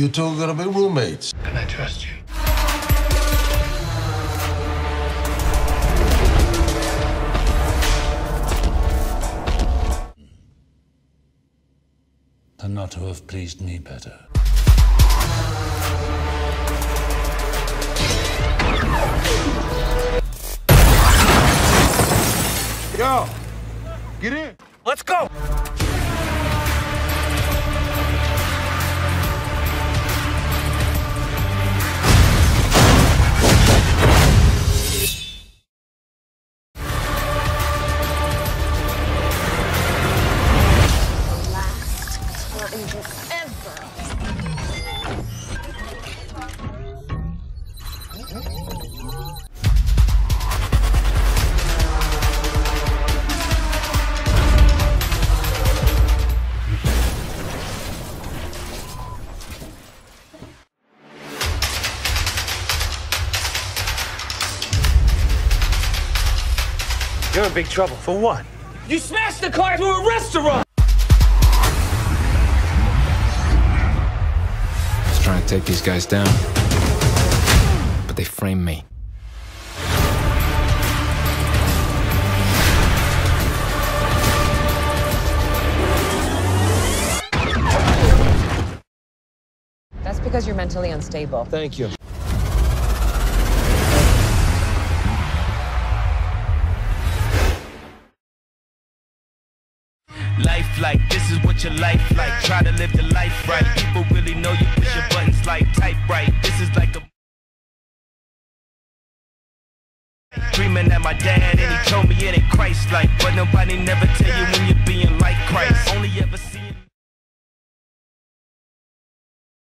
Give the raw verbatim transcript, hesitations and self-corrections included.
You two are gonna be roommates. Can I trust you? Than not to have pleased me better. Yo, get in. Let's go. You're in big trouble. For what? You smashed the car into a restaurant! I was trying to take these guys down, but they framed me. That's because you're mentally unstable. Thank you. Life like, this is what your life like. Try to live the life right. People really know you push your buttons like type right. This is like a dreaming at my dad and he told me it ain't Christ-like. But nobody never tell you when you